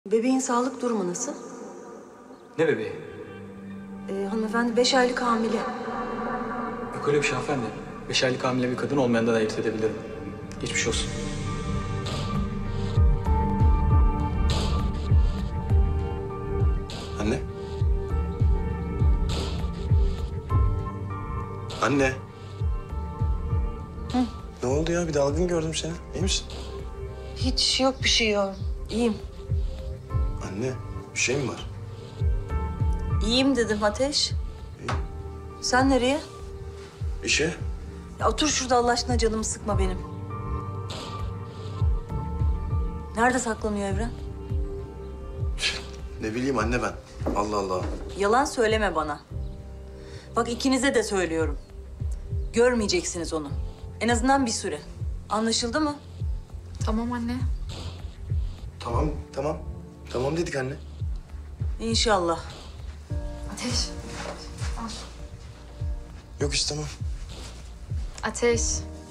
Bebeğin sağlık durumu nasıl? Ne bebeği? Hanımefendi 5 aylık hamile. Yok öyle bir şey hanımefendi. 5 aylık hamile bir kadın olmayandan ayırt edebilirim. Geçmiş olsun. Anne. Anne. Hı? Ne oldu ya? Bir dalgın gördüm seni. İyi misin? Hiç yok bir şey yok. İyiyim. Anne, bir şey mi var? İyiyim dedim Ateş. Sen nereye? İşe. Ya otur şurada Allah aşkına, canımı sıkma benim. Nerede saklanıyor Evren? Ne bileyim anne ben. Allah Allah. Yalan söyleme bana. Bak ikinize de söylüyorum. Görmeyeceksiniz onu. En azından bir süre. Anlaşıldı mı? Tamam anne. Tamam, tamam. Tamam dedik anne. İnşallah. Ateş. Yok istemem. Ateş.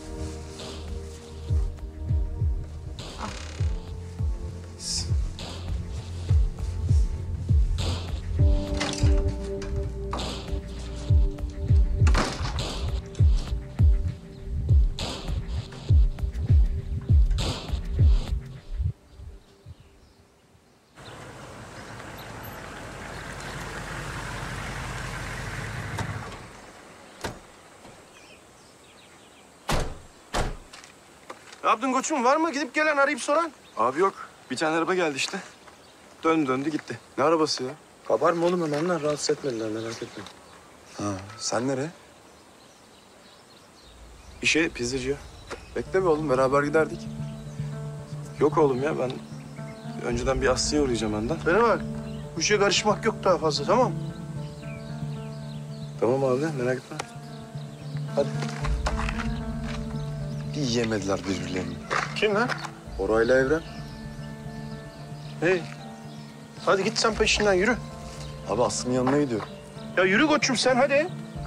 Ne yaptın koçum? Var mı gidip gelen, arayıp soran? Abi yok. Bir tane araba geldi işte. Döndü gitti. Ne arabası ya? Kabar mı oğlum hemenler? Rahatsız etmediler merak etme. Ha, sen nereye? İşe, pizzacıya. Bekle be oğlum, beraber giderdik. Yok oğlum ya, ben önceden bir Aslı'ya uğrayacağım önden. Bana bak. Bu işe karışmak yok daha fazla, tamam? Tamam abi, merak etme. Hadi. Bir yemediler birbirlerini. Kim lan? Orayla Evren. Hey. Hadi git sen peşinden yürü. Abi Aslı'nın yanına gidiyor. Ya yürü koçum sen hadi.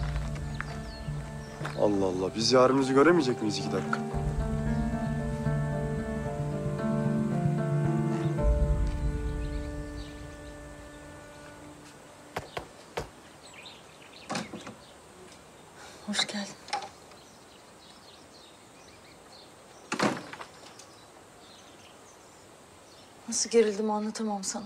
Allah Allah, biz yarımızı göremeyecek miyiz 2 dakika? Hoş geldin. Nasıl gerildim anlatamam sana.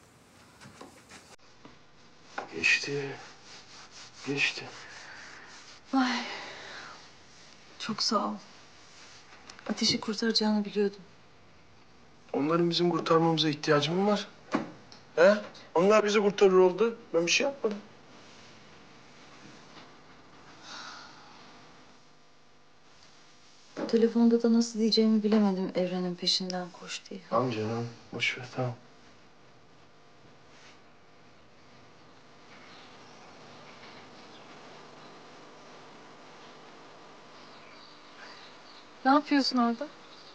Geçti. Geçti. Ay. Çok sağ ol. Ateşi kurtaracağını biliyordum. Onların bizim kurtarmamıza ihtiyacı mı var? He? Onlar bizi kurtarır oldu. Ben bir şey yapmadım. Telefonda da nasıl diyeceğimi bilemedim Evren'in peşinden koş diye. Tamam canım. Boş ver tamam. Ne yapıyorsun orada?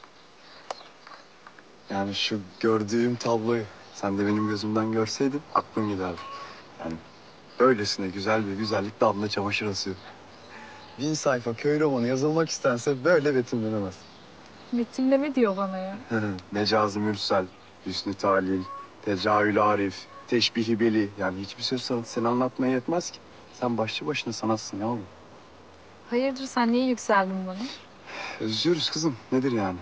Yani şu gördüğüm tabloyu sen de benim gözümden görseydin aklın giderdi. Yani böylesine güzel bir güzellik damla çamaşır asıyor. 1000 sayfa köy romanı yazılmak istense böyle betimlenemez. Betimleme diyor bana ya. Mecazi mürsel, hüsnü talil, tecahül arif, teşbihi beli. Yani hiçbir söz sanatı seni anlatmaya yetmez ki. Sen başlı başına sanatsın ya oğlum. Hayırdır sen niye yükseldin bana? Özlüyoruz kızım. Nedir yani?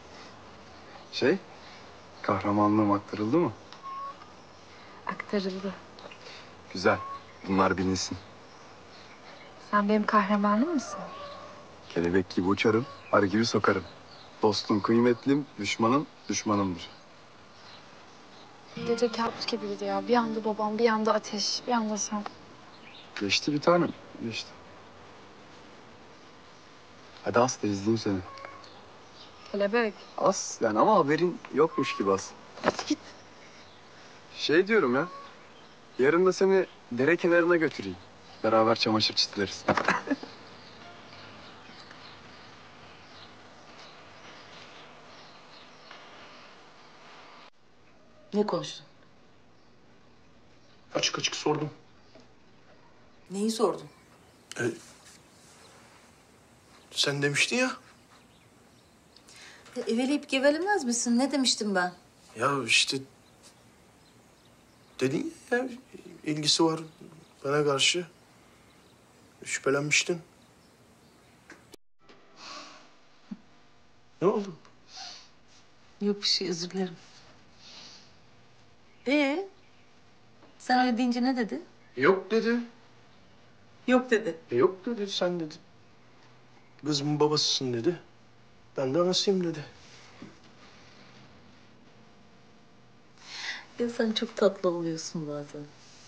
Kahramanlığım aktarıldı mı? Aktarıldı. Güzel. Bunlar bilinsin. Sen benim kahramanım mısın? Kelebek gibi uçarım, arı gibi sokarım. Dostum kıymetlim, düşmanım düşmanımdır. Gece kabus gibiydi ya. Bir anda babam, bir anda ateş, bir anda sen. Geçti bir tanem, geçti. Hadi as da izleyeyim seni. Kelebek. As yani ama haberin yokmuş gibi as. Hadi git. Diyorum ya, yarın da seni dere kenarına götüreyim. Beraber çamaşır çitleriz. Ne konuştun? Açık açık sordum. Neyi sordun? Sen demiştin ya. Eveleyip gevelemez misin? Ne demiştim ben? Ya işte Dedin ya ilgisi var bana karşı. Şüphelenmiştin. Ne oldu? Yok bir şey, özür dilerim. Sen öyle deyince ne dedi? Yok dedi. Yok dedi. Yok dedi, sen dedi. Kızımın babasısın dedi. Ben de anasıyım dedi. Ya sen çok tatlı oluyorsun bazen.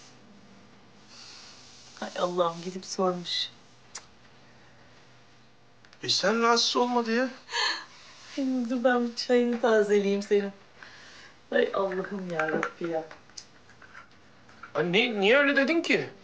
Ay Allah'ım, gidip sormuş. Sen rahatsız olma diye. Dur ben bir çayını tazeleyeyim senin. Ay Allah'ım ya Rabbi ya. Niye öyle dedin ki?